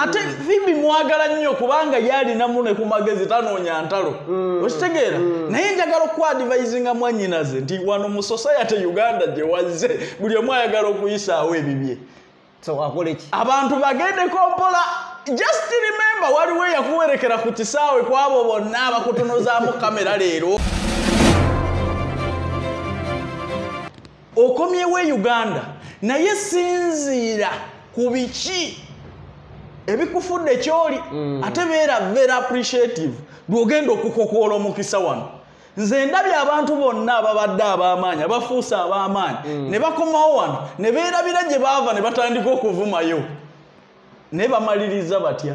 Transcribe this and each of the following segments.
ate Pheobe mwagala nnyo kubanga yali namune ku magezi tanoonya ntalo okitegeera naye njagala okwadvisinga mwannyinaze nti wano mu society Uganda gye wazze buli omu ayagala okuyisaawo ebibye so akoleki abantu bagende kompola just remember waliwo yakuwerekera ku kisaawe kwabo bonna abakutunuzaamu kamera leero okomyewo Uganda naye sinziira ku biki ebikufudde kyoli ate beera very appreciative bw'ogenda okukokoola omukisa wano nze ndabye abantu bonna ababadde ab'amaanyi abafuuse ab'amaanyi ne bakomawo wano ne beerabira gye baava ne batandika okuvumayo naye bamaliriza batya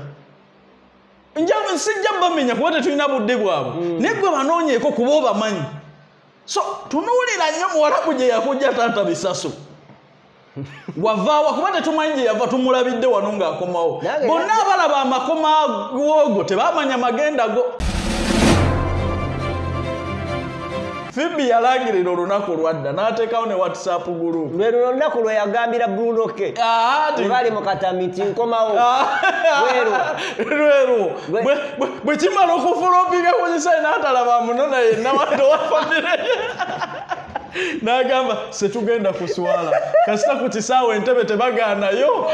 sijja bamenya kuba tetulina budde bwabwe naye gwe banoonyeeko kuba obamanyi so tunuulira nnyo muwalabu gye yakujja taata bisaso wavaawa kuba tetumanyi gye yava tumulabidde wano ng'akomawo bonna abalaba amakoma googo tebamanya magenda go Pheobe yalangirira olunaku lwadda n'ateekawo ne WhatsApp group lwe luno olunaku lwe yagambira Luno ke bali mu katamiti nkomawo lweru bwe kimala okufulopinga ku kisayi n'atalaba Amunona yenna wadde wa famire n'agamba setugenda kuswala kasita ku kisaawe entebe tebagaanayo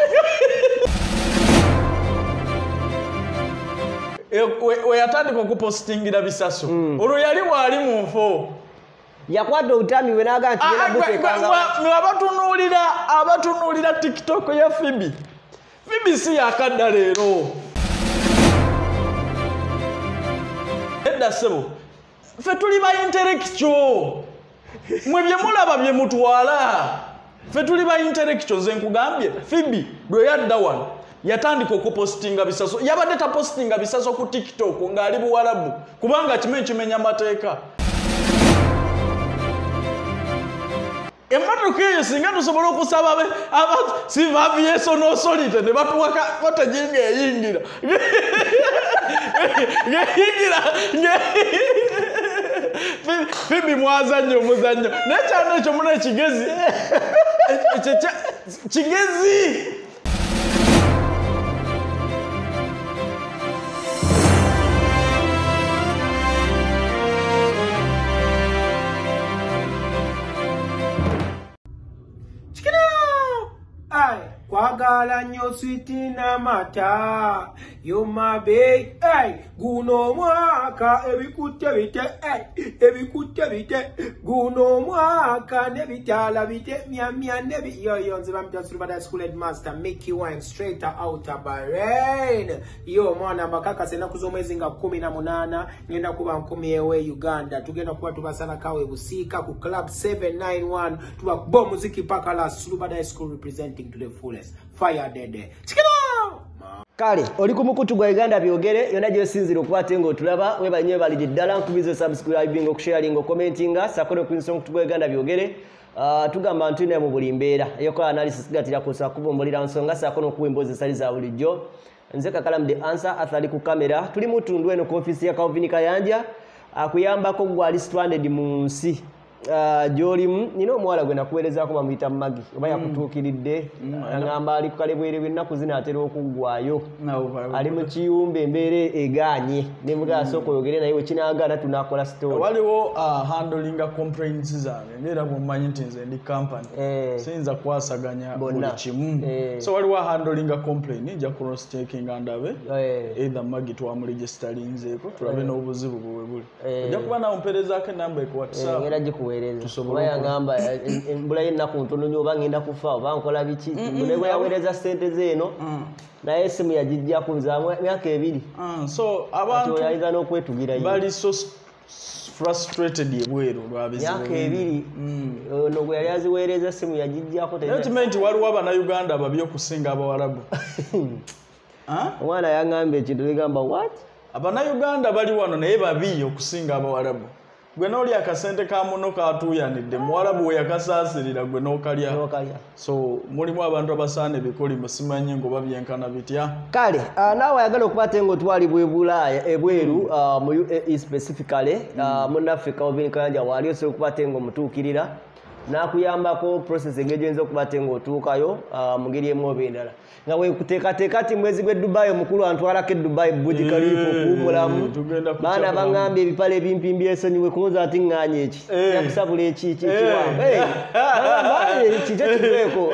we yatandika okupositingira bisaso olwo yali waali mu nfo yakwata obutami we n'agamba nti genda buteekanga abatunuulira TikTok ya Pheobe si yakadda leero edda ssebo ffe tuli ba intellectual mwe bye mulaba bye mutwala ffe tuli ba intellectual ze nkugambye Pheobe lwe yadda wano yatandika okupositinga bisaso yabadde tapositinga bisaso ku TikTok ng'ali Buwarabu kubanga kimenya amateeka emmotoka eyo singa tusobola okusaba sivavyeso n'osolite ne batuwaka koteginga eyingira Pheobe mwazannyo omuzannyo naye kyano ekyo muna ekigezi kigezi kwagala nnyo switi n'amata yo my babe guno omwaka ebikutte bite guno omwaka n'ebitaala bite myamya yoyo nze bamita Tulumbidwa school headmaster Mickey Wine straight out of Bahrain yo mwana mbakakase ennaku z'omwezi nga 18 ngenda kuba nkomyewo Uganda tugenda kuba tubasalakawo ebusiika ku club 791 tubakuba omuziki paka la Tulumbidwa school representing to the fullest fire dede kale oli ku mukutu gwa Uganda byogere yonna gy'osinzira okukwata ng'otulaba webanyo balidde ddala nkubize subscribing okusharinga okumentinga sakone ku nsonga gwa Uganda byogere tugamba ntune mu buli mbeera eyokola analysis gatira kusa kubumbulira nsonga sakone okuwa emboozi esali za bulijjo nze Kakalamu the answer athali ku kamera tuli mutundu eno ku ofisi ya Kayanja akuyambako gwali stranded mu nsi Jolimu nino omuwala gwe nakuweerezaako bamuyita Magi oba yakutuukiridde ngamba ali ku kale bwerewe ennaku zino atera okuggwayo ali mu kiyumba embeera egaanye ne mugaso koyogere naye wekinagaana tunakola story waliwo handling complaints zange ngera bw'omanyi nti nze ndi company siyinza kwasaganya buli kimu so waliwo handling complaint nja cross checking andabe either Magi twamuregisterinzeeko tulabe n'obuzibu bwe buli ojja kuba nawe mpeerezaako enamba ku WhatsApp Waya ngamba mbula yennaku ntono nnyo oba ngenda kufa oba nkola biki mulego yaweereza ssente zeeno naye essimu yagijja kunzaamu myaka 2 so abantu yayinza n'okwetugira bali so frustrated ebweru lwabizibu myaka 2 ono gwe yali aziweereza essimu yagijjako nti waliwo Abannayuganda babi okusinga Abawarabu omwana yaŋŋamba ekintu ligamba what Abannayuganda bali wano naye babi okusinga Abawarabu gwe n'oli akasente ka muno katuuyanidde Muwarabu we yakasaasirira gwe n'okalya so mulimu abantu abasaana ebikoli musimanyi ngoba byenkana bitya kale naawe ayagala okubate ng'otwalibwa ebulaaya ebweru mu UAE specifically munnafrika Kayanja waali osobola okubate ng'omutuukirira nakuyambako process egejenza okubate ng'otuukayo mu ngeri emu oba endala nga wekuteekateeka ati mwezi gw'e Dubai omukulu antwalako e Dubai Burj Khalifa okuwumulamu baana baŋŋambye ebipale ebimpimbi esonyiwe kubuuza ati ŋŋaanya eki yakusabula ekiwamba kikyo kiveeko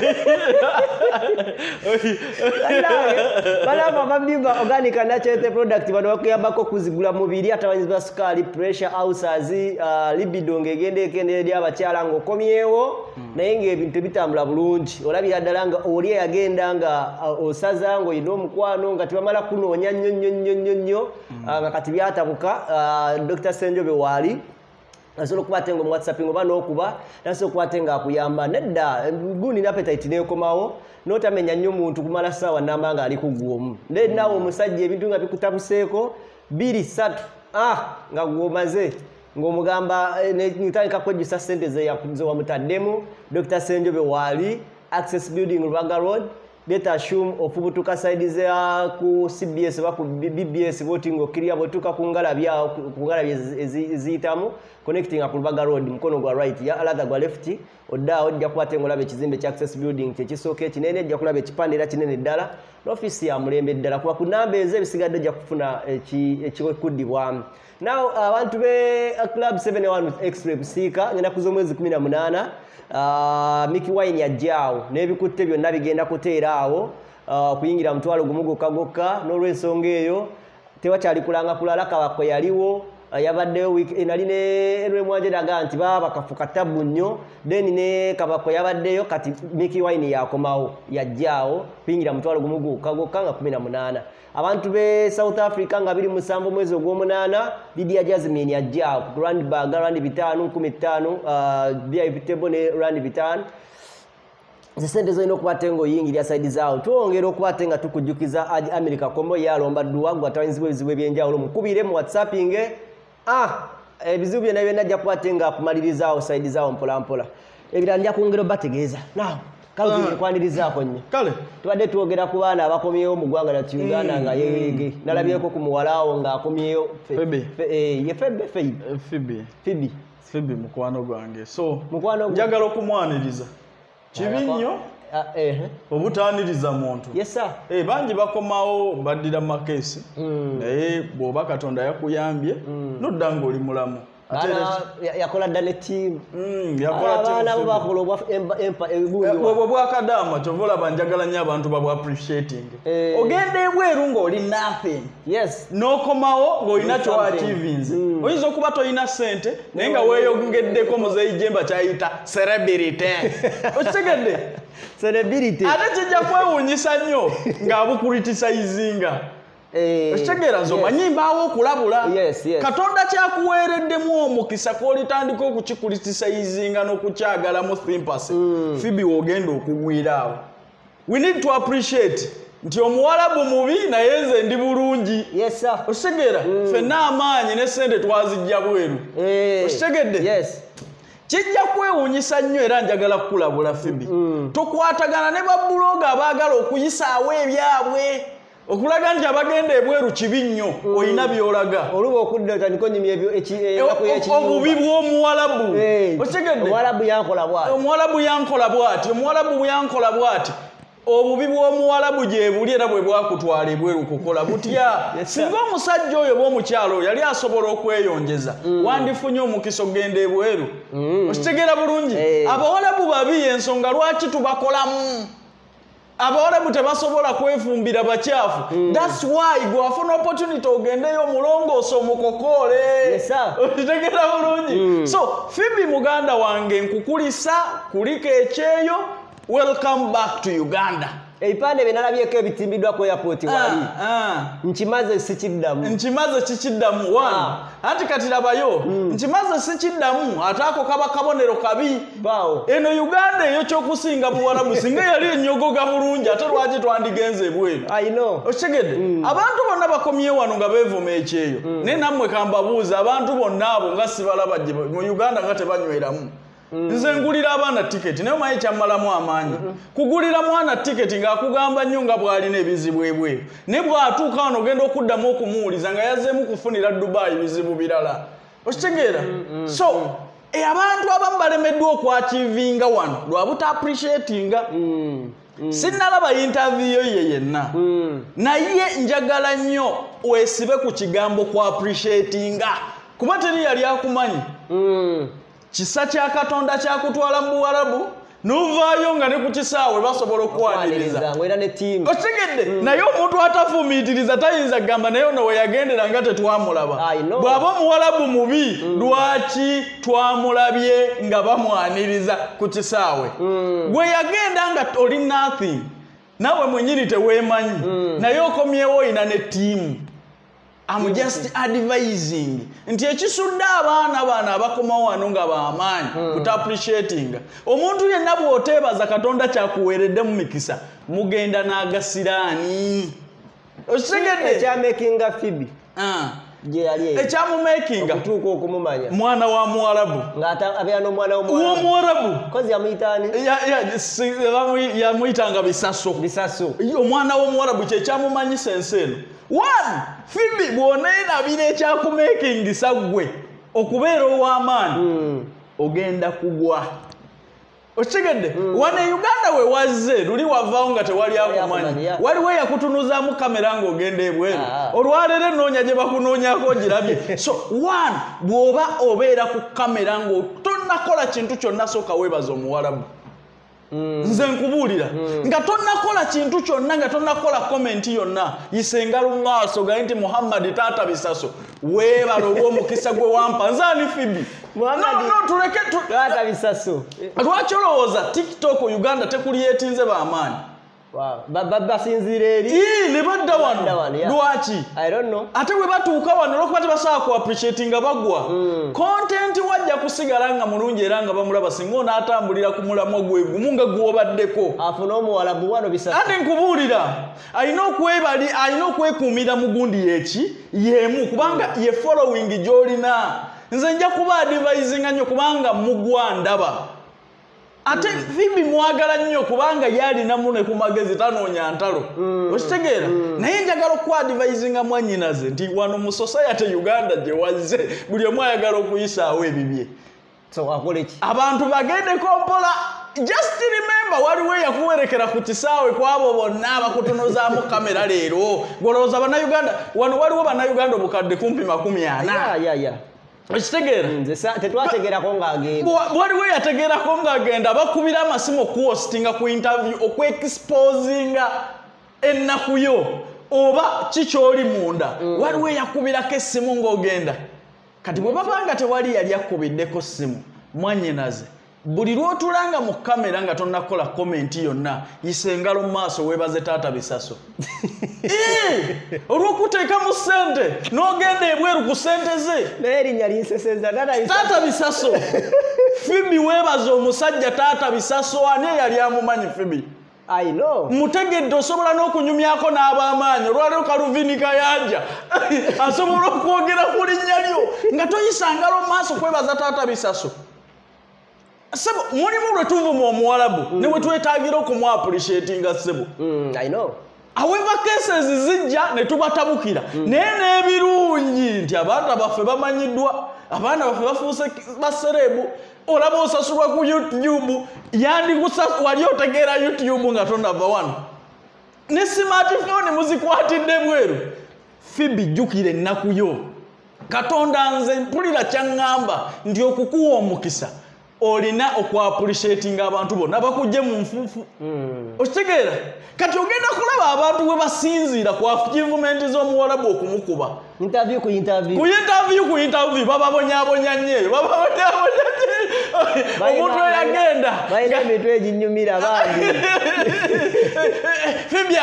balaba ababimba organic and natural product bano bakuyambako okuzigula mubiri atabanyizi ba sukaali pressure ulcers libido ng'egenda ekendera eri abakyala ng'okomyewo naye ng'ebintu bitambula bulungi olabira ddala nga oli eyagenda nga osaza ng'olina omukwano nga tebamala kunoonya nnyo nga kati byatabuka Dr. Ssenjobe waali asobola okuba ate ng'omu whatsapping oba n'okuba nasobola okuba ate ng'akuyamba nedda gundi appetite neekomawo n'otamenya nnyo omuntu kumala ssaawa nnamba ng'ali kuggwomu nde naawe omusajja ebintu nga bikutabuseeko 2-3 nga gw'omaze ng'omugamba ntandika kwejjusa ssente ze wamutaddemu Dr. Ssenjobe waali Access Building Rubaga Road Beta assume ofubutuka side za ku CBS ba ku BBS voting okiriya botuka kungala eziyitamu connecting ku Rubaga Road mukono gwa right ya alatha gwa left odda ojja kwate ngolabe ekizimbe kya Access Building kyekisooka ekinene ejja kulaba ekipandira kinene ddala n'office ya mulembe ddala kuba ku namba ezo ebisigadde ojja kufuna ekikuddibwamu. Now abantu be Club 71 with X-Ray Busika ngenda kuzo mwezi 18 Mickey Wine yajjaawo n'ebikutte byonna bigenda kuteera awo kuyingira mutwalo gumugo kagoka n'olw'ensonga eyo tewakyali kulanga kulala kabako yaliwo yabaddeyo nali ne Rwemwanje daga nti baba kafuka tabu nnyo then ne kabako yabaddeyo kati Mickey Wine yakomawo yajjaawo kuyingira mutwalo gumugo kagoka nga 18 abantu be South Africa nga 27 mwezi ogw'omunana Lydia Jasmine yajjaawo ku Rand Bag Rand 5 VIP table ne Rand 5 zisente zoyina okuba ngo yingirya side zaawo tuongera okuba nga tukujjukiza America kombo yalomba duwagwa tawinzibwe ebizibu ebyenjawulo mukubire mu WhatsApping ebizibu byonna byonna ajja kuba nga akumalirizawo side zaawo mpola mpola ebirala nja kwongera bategeeza now kale kwanirizaako nnyo kale tubadde twogera ku baana abakomyewo mu ggwanga lyattu Uganda nga yeege nalabyeko ku muwalawo ng'akomyewo Pheobe mukwano gwange so njagala okumwaniriza kibi nnyo obutaaniriza muntu bangi bakomawo baddira mu makeesi naye bw'oba Katonda yakuyambye nodda ng'oli mulamu yakola ddala ettiimu abaana bo bakola obwo bwakadaama kyova olaba njagala nnyo abantu babwa appreciating ogenda ebweru ng'oli nothing n'okomawo ng'olina kyoativinze oyinza okuba toyina ssente naye nga weeyogeddeko muzeeyi Jemba kyayita celebrity okitegedde ate kijja kwewuunyisa nnyo ng'abukuritisayizinga ekitegeera nze omanyi mbaawo okulabula Katonda kyakuweereddemu omukisa kw'olitandika okukikuritisayizinga n'okukyagalamu sympathy Pheobe w'ogenda okugwira awo we need to appreciate nti omuwalabu mubi naye nze ndi bulungi okitegeera ffenna amaanyi ne ssente twazijja bweru okitegedde kijja kwewuunyisa nnyo era njagala kukulabula Pheobe tokwatagana ne babbuloga abaagala okuyisaawo ebyabwe okulaga nti abagenda ebweru kibi nnyo olina by'olaga oluba okudda otandika onyumya obubi bw'omuwalabu okitegedde omuwalabu yankola bw'ati obubi bw'omuwalabu gye buli era bwe bwakutwala ebweru kukola butya singa omusajja oyo bw'omukyalo yali asobola okweyonjeza wandifunye omukisa ogenda ebweru okitegeera bulungi abawalabu babi ensonga lwaki tubakolamu abawalabu tebasobola kwefumbira bakyafu that's why gwafuna opportunity ogendeyo omulongoosa omukokoole okitegeera bulungi so Pheobe muganda wange nkukulisa kuliko ekyeyo welcome back to Uganda ebipande bye nalabyeko ebitimbiddwa ku airport wali nkimaze sikiddamu anti kati labayo nkimaze sikiddamu ate ako kaba kabonero kabi eno Uganda eyo kyokusinga buwalabu singa yali ennyogoga bulungi ate lwaki twandigenze ebweru okitegedde abantu bonna bakomye wano nga beevuma ekyeyo naye nammwe kambabuuza abantu bonna abo nga sibalaba mu Uganda nga tebanyweramu nze ngulira abaana tiketi naye omanyi kyammalamu amaanyi kugulira mwana tiketi ng'akugamba nnyo nga bw'alina ebizibu ebweru naye bw'atuuka wano ogenda okuddamu okumuwuliza nga yazzeemu kufunira Dubai bizibu birala okitegeera so abantu abamu balemeddwa okwachivinga wano lwa buta appreciatinga sinnalaba interview ye yenna naye njagala nnyo wesibe ku kigambo kwa appreciatinga kuba teri yali akumanyi kisa kya Katonda kyakutwala mu Buwarabu nuvaayo nga ne ku kisaawe basobola okwaniriza otegedde naye omuntu atafumiitiriza tayinza kugamba naye ono we yagendera nga tetwamulaba bw'aba Omuwarabu mubi lwaki twamulabye nga bamwaniriza ku kisaawe gwe yagenda nga oli nothing nawe mwenyini teweemanyi naye okomyewo oyina ne ttiimu I'm just advising nti ekisudde abaana abakomawo wano nga bamaanyi kuta appreciating omuntu yenna bw'oteebaza Katonda kyakuweeredde mu mikisa mugenda n'agasiraani okitegedde ekyamakinga Pheobe ekyamumakinga okutuuka okumumanya mwana wa Muwarabu ng'abeera n'omwana w'Omuwarabu kozi yamuyitaani yamuyitanga bisaso omwana w'Omuwarabu kyekyamumanyisa ensi eno one Pheobe bw'oneerabira ekyakumakingisa ggwe okubeera ow'amaanyi ogenda kugwa okitegedde wano e Uganda we wazze luli wavaawo nga tewali akumanyi waliwo eyakutunuzaamu kamera ng'ogenda ebweru olwaleero ennoonya gye bakunoonyako ogirabye so one bw'oba obeera ku kamera ng'otonnakola kintu kyonna sooka weebaza Omuwarabu nze nkubuulira nga tonnakola kintu kyonna nga tonnakola komenti yonna yisengalo mu maaso gaye nti Muhammad taata bisaso weebala olw'omukisa gwe wampa nze ani Pheobe tuleke taata bisaso lwaki olowooza TikTok Uganda tekulyetinze b'amaanyi basinziira eri ne badda wano lwaki ate we batuuka wano olwokuba tebasobola ku appreciatinga bagwa content wajja kusigala nga mulungi era nga bamulaba singa onaatambulira ku mulamwa gwe gumu nga gwobaddeko afuna Omuwarabu wano bisatu ate nkubuulira alina okwekuumira mugundi yemu kubanga ye following gy'olina nze nja kuba advisinga nnyo kubanga mugwa ndaba ate Pheobe mwagala nnyo kubanga yalina muno ku magezi tanoonya ntalo okitegeera naye njagala okwadvisinga mwannyinaze nti wano mu society Uganda gye wazze buli omu ayagala okuyisaawo ebibye abantu bagendeko mpola just remember waliwo eyakuwerekera ku kisaawe kwabo bonna abakutunuzaamu kamera leero golowooza bannayuganda wano waliwo bannayuganda obukadde kumpi 40 okitegeera tetwategerako ng'agenda waliwo yategerako ng'agenda bakubira amasimu okuwositinga ku interview okweexposinga ennaku yo oba kikyoli munda waliwo eyakubirako essimu ng'ogenda kati bwe babanga tewali yali akubiddeko ssimu mwannyinaze buli lwotulanga mu kamera nga tonnakola komenti yonna yisengalo mu maaso weebaze taata bisaso olw'okuteeka mu ssente n'ogenda ebweru ku ssente ze naye erinnya linseseza taata bisaso Pheobe weebaze omusajja taata bisaso ani eyali amumanyi Pheobe mutegedde osobola n'okunyumyako n'ab'amaanyi olwaleero Kaluvini Kayanja asobola okwogera ku linnya lyo nga toyisangalo mu maaso kwebaza taata bisaso sebo mulimu lwe tuvuma Omuwarabu ne we twetaagira okumu appreciatinga sebo however cases zijja ne tubatabukira naye n'ebirungi nti abaana baffe bamanyiddwa abaana baffe bafuuse basereebu olaba osasulwa ku YouTube wali otegeera YouTube nga tonava wano ne smartphone muzikwatidde bweru Pheobe jjukira ennaku yo Katonda nze mpulira kyaŋŋamba nti okukuwa omukisa olina okwaappreciatinga abantu bonna bakujje mu nfuufu okitegeera kati ogenda kulaba abantu bwe basinziira ku achievement z'Omuwarabu okumukuba interview bababonyabonya nnyo omuntu eyagenda balina emitwe eginyumira bandi Pheobe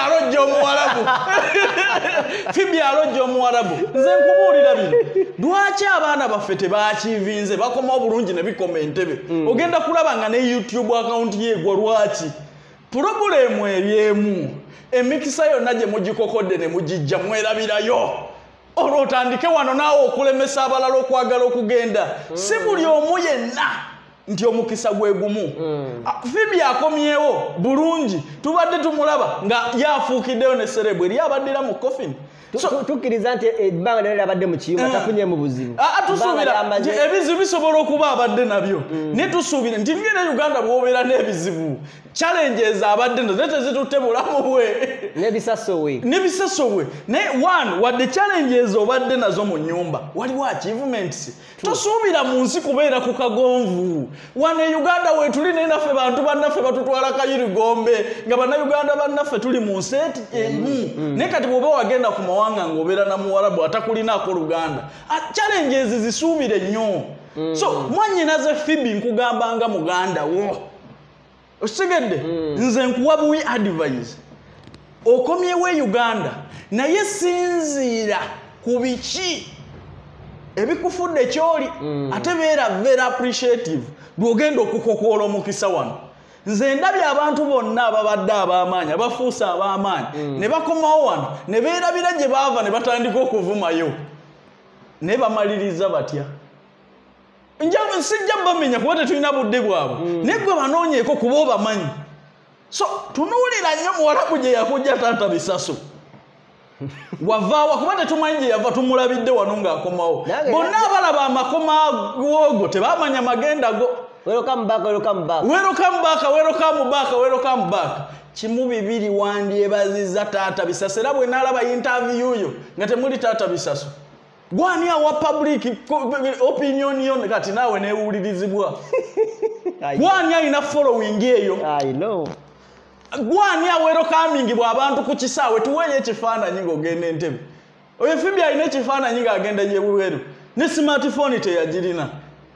alojja Omuwarabu nze nkubuulira bino lwaki abaana baffe tebaachivinze bakomawo bulungi ne bikoma entebe ogenda kulaba nga ne YouTube account yegwa lwaki pulobulemu eryemu emikisa yonna gye mugikokodde ne mugijja mwerabirayo olwo otandike wano naawe okulemesa abalala okwagala okugenda si buli omu yenna nti omukisa gwe gumu. Pheobe akomyewo bulungi tubadde tumulaba nga yafuukiddeyo ne serebu eri abaddira mu coffin. Tukkiriza nti ebbanga lyonna lyabadde mu kiyumba tafunye mu buzibu. Tusuubira nti ebizibu bisobola okuba abadde nabyo naye tusuubire nti ngene Uganda bw'obeera n'ebizibu challenges abadde nazo naye tezitutte bulamu bwe n'ebisaso we naye one wadde challenges obadde nazo mu nnyumba waliwo achievements tosuubira mu nsi kubeera ku kagonvu wano e Uganda weetuli naye naffe bantu bannaffe batutwala kayirigombe nga bannayuganda bannaffe tuli mu nsi emu naye kati bw'oba wagenda ku mawanga ng'obeera na muwarabu atakulinaako Luganda challenges zisuubire nnyo so mwannyinaze Pheobe nkugambanga muganda wo osigedde nze nkuwa buwi advice okomyewo e Uganda naye sinziira ku biki ebikufudde kyoli ate beera very appreciative bw'ogenda okukokoola omukisa wano nze ndabye abantu bonna ababadde ab'amaanyi abafuuse ab'amaanyi ne bakomawo wano ne beerabira gye baava ne batandika okuvumayo naye bamaliriza batya sijja bamenya kuba tetulina budde bwabwe naye gwe banoonyeeko kuba obamanyi so tunuulira nnyo muwarabu gye yakujja taata bisaso wavaawa kuba tetumanyi gye yava tumulabidde wano ng'akomawo bonna abalaba amakoma googo tebamanya magenda go welcome back kimu bibiri wandyebazizza taata bisaso era bwe naalaba interview yo nga temuli taata bisaso gwani awa public opinion yo kati naawe neewulirizibwa gwani alina following eyo gwani awerokambingibwa abantu ku kisaawe tuweeyo ekifaananyi ng'ogenda entebe oyo Pheobe alina ekifaananyi ng'agenda gyebweru ne smartphone teyagirina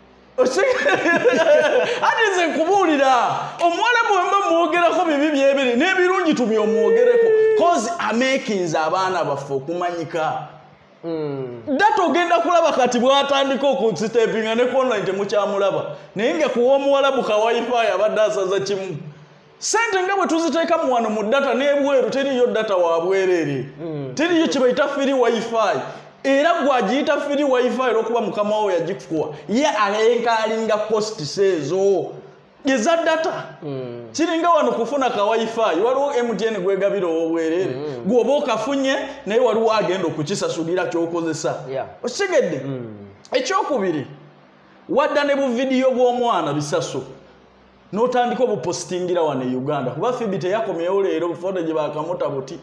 ati nze nkubuulira omuwala bwemba mwogerako bibi byebiri n'ebirungi tubyomwogereko cause amakinze abaana baffe okumanyika data ogenda kulaba kati bwatandika okusitepinga ne online temukyamulaba naye nga kuwa omuwala buka wifi abadde asaza kimu sente nga bwe tuziteeka mu wano mu data n'ebweru teriyo data wabwereere teriyo kye bayita free wifi era gwagiyita free wifi olw'okuba mukama wo yagikuwa ye alenkalinga costs ezo eza data kiringa wano kufuna ka wifi waliwo MTN gwegabira obwereere gwoba okafunye naye waliwo agenda okukisasulira kyokozesa osigedde ekyokubiri wadda ne buvidiyo bw'omwana bisaso n'otandika obupositingira wano e Uganda kuba Pheobe teyakomyewo leero bufoto gye bakamuta buti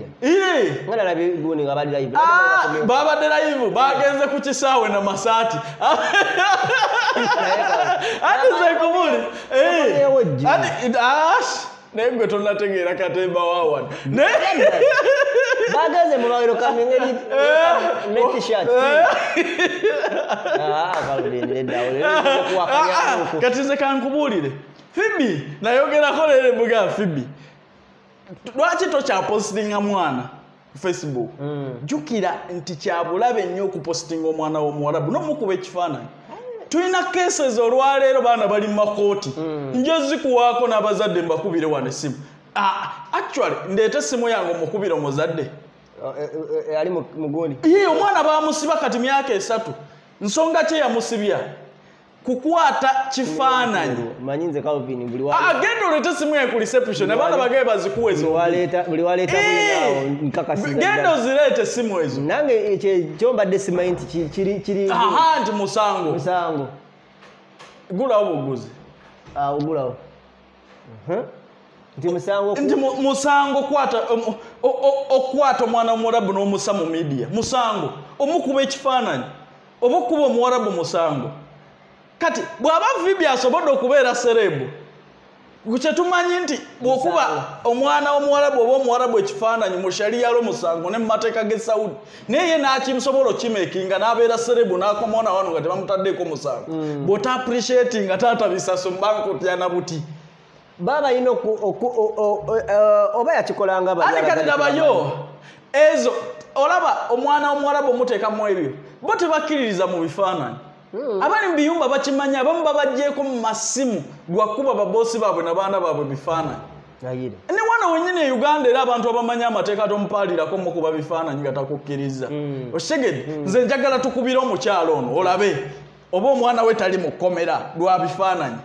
babadde live bagenze ku kisaawe na masaati ati zekubuli naye gwe tonategeera katemba wawana bagenze mu lwawiro kamengeri ne t-shirt kati nze kankubuulire Pheobe nayogerako leero ebuga Pheobe lwaki tokyapositinga mwana ku Facebook jjukira nti kyabulabe ennyo okupositinga omwana w'omuwarabu n'omukuba ekifaananyi tulina cases olwaleero baana bali mu makooti njozikuwaako n'abazadde mbakubire wano essimu actually ndeeta essimu yange omukubire omuzadde ali mugoni ye omwana bamusiba kati myaka 3 nsonga kye yamusibya kukwata kifaananyi manyinze Calvin buli wa agenda oleta essimu ye ku reception abaana bagaye bazikuwa ezo buli waleta bulinawo nkakasiza genda ozireete essimu ezo nange kyombadde simanyi kiri nti musango gulawo buguzi ogulawo nti musango okwata omwana w'omuwarabu n'omusa mu media musango omukuba ekifaananyi oba okuba omuwarabu musango kati bw'aba Pheobe asobodde okubeera serebu kye tumanyi nti bw'okuba omwana w'omuwarabu oba omuwarabu ekifaananyi mu shariyalo musango ne mu mateeka g'e Saudi naye ye n'akimusobola okimekinga n'abeera serebu n'akomawo na wano nga tebamutaddeeko musango bw'ota appreciatinga taata bisaso mbankutya na buti baba yino oba yakikolanga ate kati labayo ezo olaba omwana w'omuwarabu omuteekamu ebyo bo tebakkiririza mu bifaananyi abali mu biyumba bakimanya abamu babagjeeko mu masimu lwakuba babosi baabwe n'abaana baabwe bifaananyi ne wano wennyini e Uganda era abantu abamanya amateeka tomupaalirako mukuba bifaananyi nga takukkiriza okitegedde nze njagala tukubire omukyalo ono olabe oba omwana we tali mu kkomera lwa bifaananyi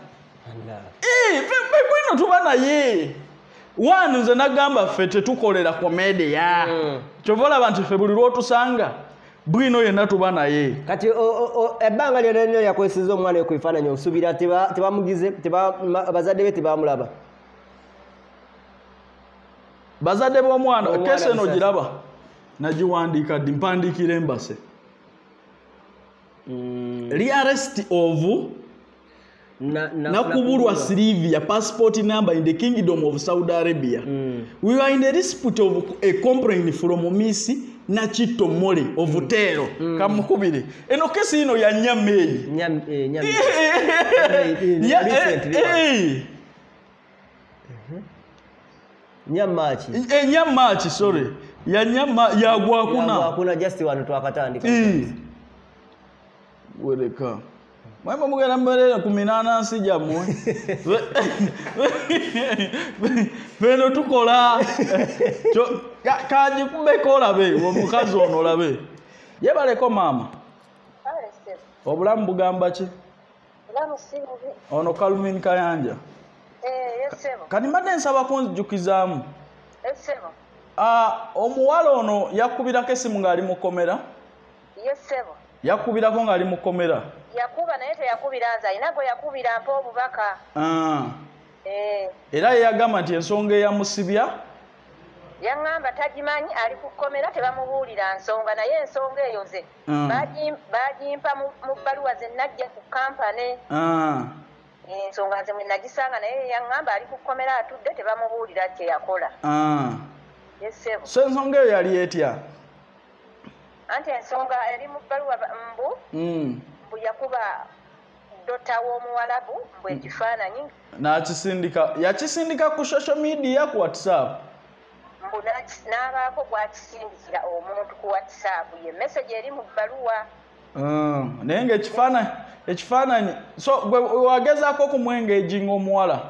bwino tuba naye wanu nze nagamba ffe tetukolera komedia kyova olaba nti ffe buli lwotusanga bwino yenna tuba naye kati ebbanga lyonna nnyo yakwesiza omwana we ku bifaananyi osuubira tebamugize bazadde be tebamulaba bazadde b'omwana kese eno giraba nagiwandiika ddi mpandiikira embase rearrest of nakubulwa Sylvia passport number in the Kingdom of Saudi Arabia. We are in a dispute of a complaint from Miss Nachito Mole of Tero. Kamukubire. Eno kesi ino ya Nyamei. Nyamachi. Nyamachi, sorry. Ya nyama ya gwakuna. Kuna just wanu twakatandika. Weleka. Mwema mugera mbere kuminana nsija mwe. Beno tukola. Kaji kubeko labe, omukazi ono labe. Yebaleko mama. Obulamu bugamba ki? Bulamu sibubi. Ono Kalumini Kayanja. Yesebo. Kani mbadde nsaba kunjukizaamu. Yesebo. Omuwala ono yakubirako essimu ng'ali mu kkomera? Yesebo. Yakubirako ng'ali mu kkomera? Yakuba naye teyakubira nze ayina gwe yakubira mpa obubaka. Era ye yagamba nti ensonga eyamusibya? Yaŋŋamba tagimanyi ali ku kkomera tebamubuulira nsonga naye ensonga eyo ze baagimpa mu bbaluwa ze najja ku kampani. Ensonga nze mwe nagisanga naye yaŋŋamba ali ku kkomera atudde tebamubuulira kye yakola. Yesebo. So ensonga eyo yali etya? Anti ensonga eri mu bbaluwa mbu yakuba dota w'omuwalabu mbu ekifaananyi. Yakisindika ku social media ku WhatsApp? Mbu n'abaako gwakisindikira omuntu ku WhatsApp ye message eri mu bbaluwa. Naye ng'ekifaananyi so gwe wagezaako okumwengeginga omuwala?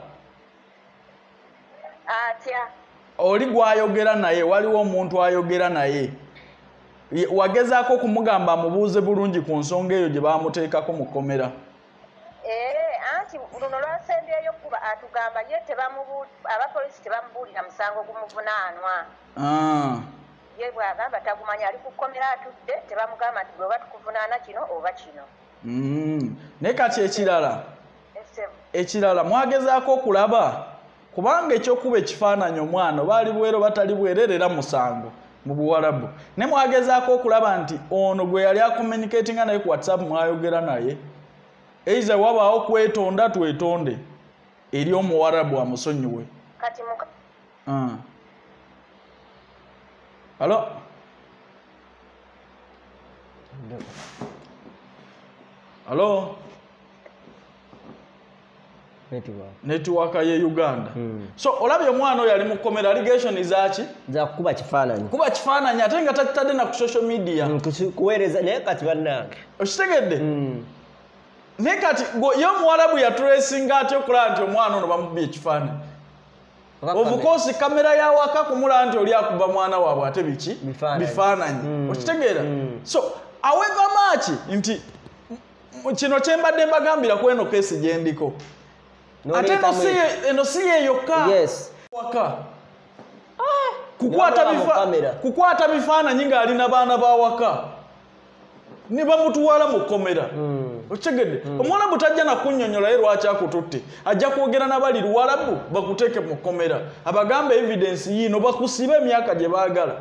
Atya? Oli gwayogera naye, waliwo omuntu ayogera naye. Wagezaako okumugamba amubuuze bulungi ku nsonga eyo gye baamuteekako mu kkomera? Anti luno lwasembyeyo kuba atugamba ye abapoliisi tebamubuulira musango gumuvunaanwa. Ye bw'agamba tagumanya ali ku kkomera atudde tebamugamba nti bw'oba tukuvunaana kino oba kino. Naye kati ekirala mwagezaako okulaba kubanga ekyokuba ekifaananyi omwana baali bwero batali bwererera musango mu Buwarabu. Ne mwagezaako okulaba nti ono gwe yali akomunikatinga naye ku WhatsApp mwayogera naye. Eiza wabaawo kwetonda twetonde eri omuwarabu amusonyiwe. Kati Halo? Halo? Network ye Uganda. So olabye omwana oyo ali mu kkomera allegation zaki? Za kuba kifaananyi. Kuba kifaananyi ate nga tatadde na ku social media. Kuweereza naye kati bannange. Okitegedde? Naye kati ye omuwarabu yatulesinga atya okulaba nti omwana ono bamubye ekifaananyi? Of course kamera ya waka kumula nti oli akuba mwana waabwe ate biki? Bifaananyi. Okitegeera? So however much nti kino kyembadde mbagambira ku eno kesi gyendiko. Ate eno si ye yokka. Yes. Waka. Kukwata bifaananyi ng'alina baana ba waka. Ni bamutuwala mu kkomera. Okigedde omwana butajja na kunnyonnyola lwaki akututte ajja kwogera n'abali Luwarabu bakuteeke mu kkomera abagamba evidence yino bakusiba emyaka gye baagala.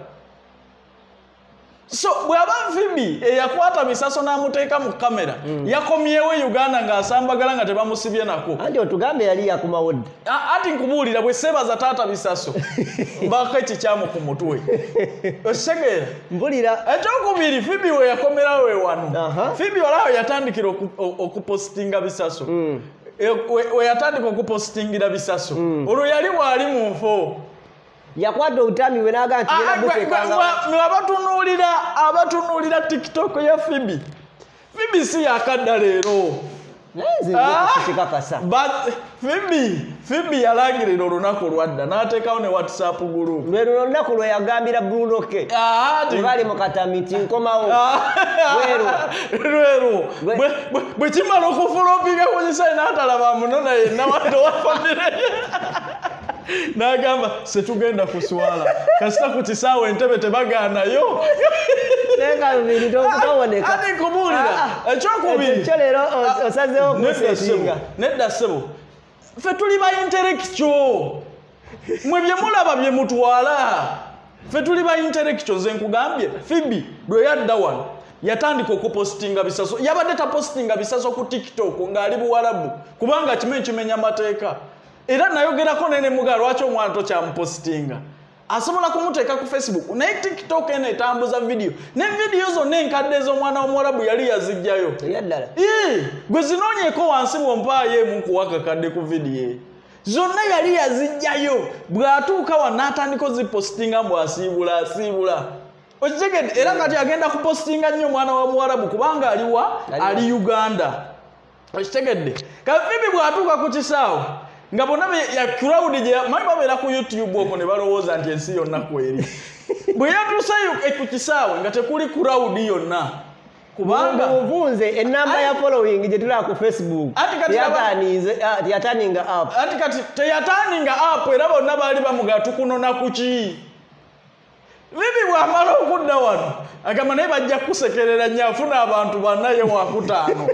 So bw'aba Pheobe eyakwata bisaso n'amuteeka mu kamera yakomyewo Uganda ng'asambagala nga tebamusibye nako. Anti otugambe yali yakomawo dda. Ati nkubuulira bwe seebaza taata bisaso mbako ekikyamu ku mutwe. Okitegera? Mpulira. Ekyokubiri Pheobe we yakomerawo we wano. Pheobe olaawo yatandikira okupositinga bisaso. We yatandika okupositingira bisaso. Olwo yali waali mu nfo. Yakwata utami we naga nti yena butekanga. Abatunuulira TikTok ya Pheobe. Pheobe si yakadda leero. Pheobe yalangirira olunaku lwadda n'ateekawo ne WhatsApp group. Lwe lunaku lwe yagambira Bruno ke. Bali mu katamiti nkomawo. Lweru. Bwe kimala okufulopinga ku kisayi n'atalaba Munona yenna wadde wa famire. N'agamba setugenda kuswala. Kasita ku kisaawe entebe tebagaanayo. Ati nkumuwulira ekyokubiri osazeewo okuseetinga nedda ssebo ffe tuli ba intellectual mwe bye mulaba bye mutwala ffe tuli ba intellectual nze nkugambye Pheobe lwe yadda wano yatandika okupostinga bisaso yabadde tapostinga bisaso ku TikTok ng'ali Buwarabu kubanga kimu kimenya amateeka era nayogerako nene muga lwaki omwana tokyamupostinga asobola kumuteeka ku Facebook naye TikTok ene etambuza video ne video zonna enkadde ez'omwana w'Omuwarabu yali yazijjayo gwe zinoonyeeko wansi bwompaayo emu kuwakakadde ku video zonna yali yazijjayo bw'atuuka wa n'atandika ozipostinga mbw'asiibula okitegedde era kati agenda kupostinga nnyo omwana wa Muwarabu kubanga ali Uganda okitegedde kati Pheobe bw'atuuka ku kisaawe nga bonna ya crowd je manyi babeera ku YouTube okwo ne balowooza nti ensi yonna kweri bwe yatuuseyo ku kisaawe nga tekuli crowd yonna kubanga muvunze enamba ya following gye tulaba ku Facebook yataninga app ati kati teyataninga app era bonna baali bamugatu kunona kuki Pheobe bw'amala okudda wano agamba naye bajja kusekerera nnyo afuna abantu bannaye wakutaano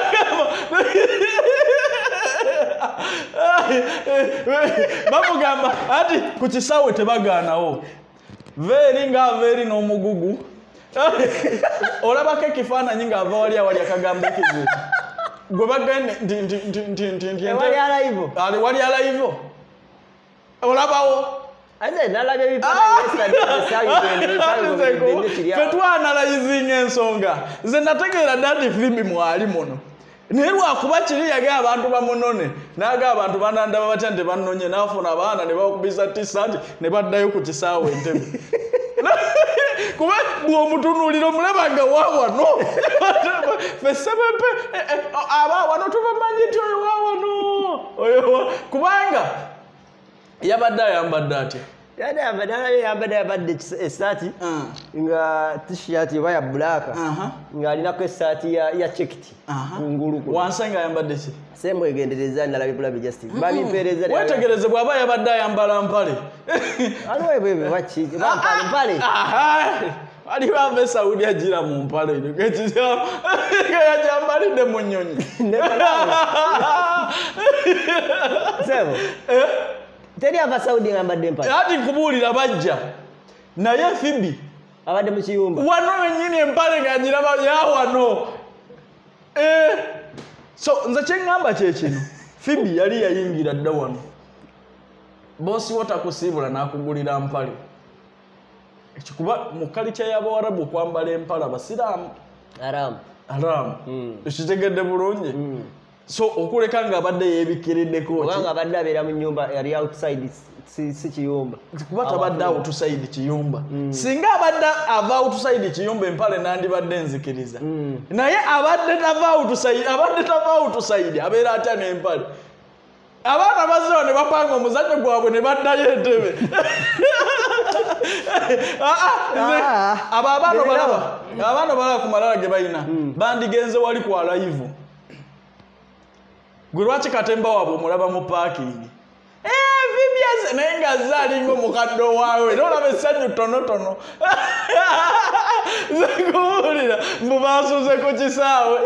bamugamba ati ku kisaawe tebagaanawo veeri ng'aveeri n'omugugu olabako ekifaananyi ng'ava wali akagambo ekizibu gwe bagende nti wali alaivo olabawo ffe twanalayizinga ensonga nze nategeera dda nti Pheobe mwali muno naye lwakuba kiri yagamba abantu bamunone n'agamba abantu banandaba batya nti bannonye n'afuna abaana ne bakubiza T-shirt ne baddayo ku kisaawe Entebbe kuba bw'omutunuulira omulaba nga waawano ffe Sebepe abaawano tubamanyi nti oyo waawano kubanga yabadde ayambadde atya yabadde esaati nga t-shirt eba ya black nga alinako esaati ya checked kungulu wansi nga ayambadde ki sembwegendereza nalabye bulabi justice babimpeereza wetegereze bw'aba yabadde ayambala mpale mpale waliwo ava esawudi agira mu mpale yajambalidde mu nnyonyi teri ava Saudi ngambadde mpale ati nkubuulira bajja naye Pheobe abadde mu kiyumba wano wennyini empale ng'agiraba yawano so nze kyeŋŋamba kyekino Pheobe yali yayingira dda wano boosi wo takusiibula n'akugulira mpale ekikuba mu kalica y'Abawarabu okwambala empale abasiraamu haramu ekitegedde bulungi so okuleka ng'abadde yeebikiriddeko kubanga abadde abeera mu nnyumba yali outside si kiyumba kuba tabadde outside kiyumba singa abadde ava outside kiyumba empale nandibadde nzikiriza naye abadde tava outside abeera atya n'empale abaana bazzeewo ne bapanga omuzannyo gwabwe ne baddayo Entebbe abo abaana balaba ku malala ge balina bandigenze wali kwa live gwe lwaki katemba waabwe omulaba mu paakingi Pheobe naye ng'azze alinga omukadde owaawe era olaba essanyu tonotono nze kubuulira mbu baasuze ku kisaawe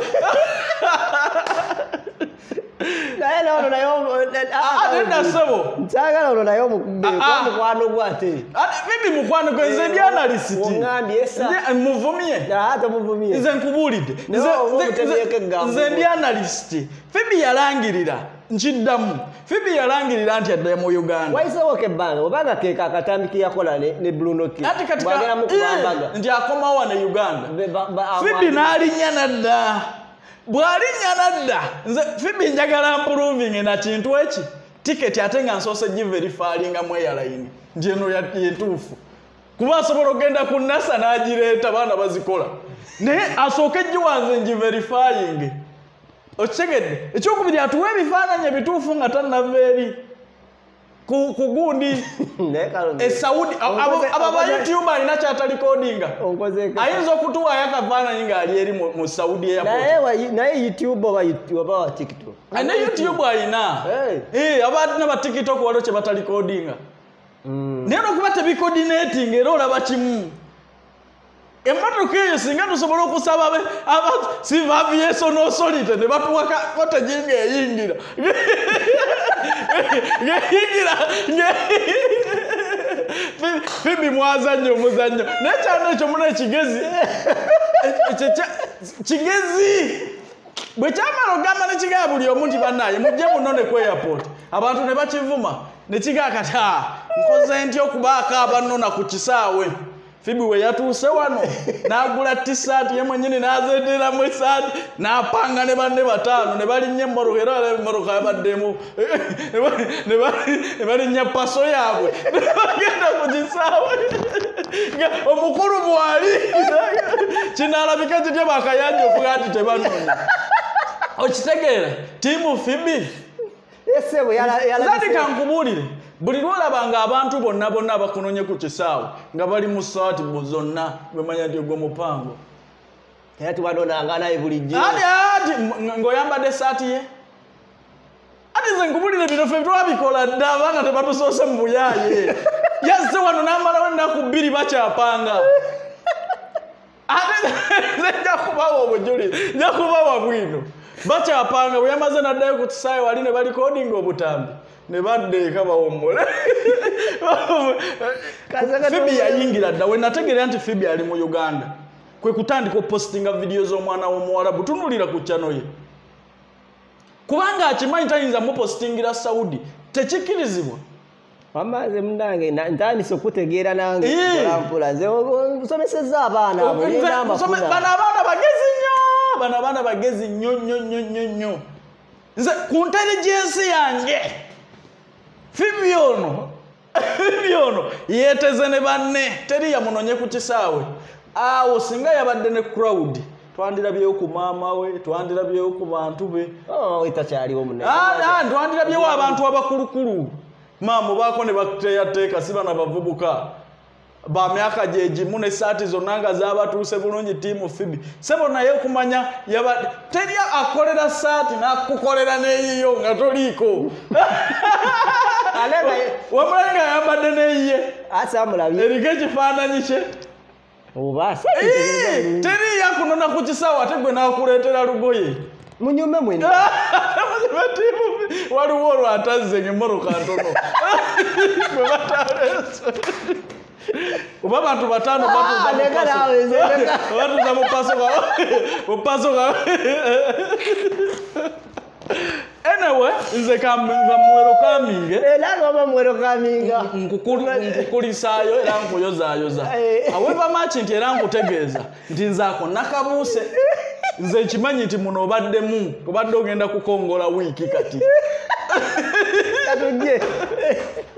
naye nono naye nedda ssebo nkyagala ono naye omukwano gwate Pheobe mukwano gwe nze ndi analisiti muvumye tomuvumye nze nkubuulidde nze ndi analisiti Pheobe yalangirira nkiddamu Pheobe yalangirira nti adda mu Uganda wayiseewooko ebbanga obanga keeka akatambi ke yakola ne Bruno ke bwageramu kubambaga nti akomawo ne Uganda Pheobe n'alinnya nadda bw'alinnya nadda nze Pheobe njagala mproving na kintu eki tiketi ate nga nsoose giverifaalinga mu airline nti eno yentuufu kuba asobola okgenda ku NASA n'agireeta baana bazikola naye asooke giwanze ngiverifying Okitegedde ekyokubiri atuwa ebifaananyi ebituufu nga tannava eri ku gundi Saudi aba ba YouTube alina kyatalikodinga ayinza okutuwaayo akafaananyi ng'ali eri mu Saudi airport naye YouTube oba TikTok ne YouTube alina abatina ba TikTok waliwo kye batalikodinga naye nokuba tebikoordinating era olaba kimu emmotoka eyo singa tusobola okusaba siva aviation authority ne batuwaka koteginga eyingira Pheobe mwazannyo omuzannyo naye kyano ekyo muna ekigezi kigezi bwe kyamala ogamba ne kigaya buli omu nti bannaye mujje munone ku airport abantu ne bakivuma ne kigaa kati nkoze ntya okubaako abannona ku kisaawe Pheobe we yatuuse wano n'agula t-shirt ye mwennyini n'azeeteramu essaati n'apanga ne banne bataano ne balinnya emmoroka era emmoroka yabaddemu ne balinnya paso yaabwe ne bagenda ku kisaawe omukulu bwali kinaalabika kitya bakayanja okuga nti tebanoonya okitegeera tiimu Pheobe zati kankubuulire buli lwolabanga abantu bonna abakunonye ku kisaawe nga bali mu saati zonna bemanya nti ogwo mupango era tubanonanga naye bulijjo ati ng'oyambadde essaati ye ati nze nkubulire bino ffe twabikola dda abanga tebatusoose mu buyaaye yazze wano n'amalawo ennaku 2 bakyapanga ate nja kubawa obujulizi nja kubawa bwino bakyapanga bwe yamaze n'addayo ku kisaawe wali ne balikodinga obutambi ne baddeeka bawomole Pheobe yayingira dda we nategeera nti Pheobe ali mu Uganda kwe kutandika opostinga vidiyo z'omwana w'omuwarabu tunulira ku channel ye kubanga akimanyi tayinza mupostingira Saudi tekikkirizibwa amaze munange ntandise okutegeera nange mpola nze nsomesezza abaana abo bano abaana bagezi nnyo nze ku intelligence yange Pheobe ono yeeteze ne banne teri yamunonye ku kisaawe awo singa yabadde ne crowd twandirabyewo ku maama we twandirabyewo ku bantu be etakyaliwo twandirabyewo abantu abakulukulu maama baako ne bateyateeka si bana bavubuka ba myaka gye gimu n'essaati zonna nga zaabatuuse bulungi tiimu Pheobe sebo naye okumanya teri akolera saati n'akukolera n'eyiyo nga toliiko wamulaye nga yambadde n'eyiye eriko ekifaananyi kye teri yakunona ku kisaawe ate gwe n'akuleetera lugoye munyume mwene waliwo olwatazze ng'emmoroka ntono bwe bataleese oba abantu bataano batuza mu paso ga anyway nze kamuwero kaminge nkukulisaayo era nkuyozaayoza aweva maki nti era nkutegeeza nti nze ako nakabuuse nze nkimanyi nti muno obadde ogenda kukongola wiiki kati katujje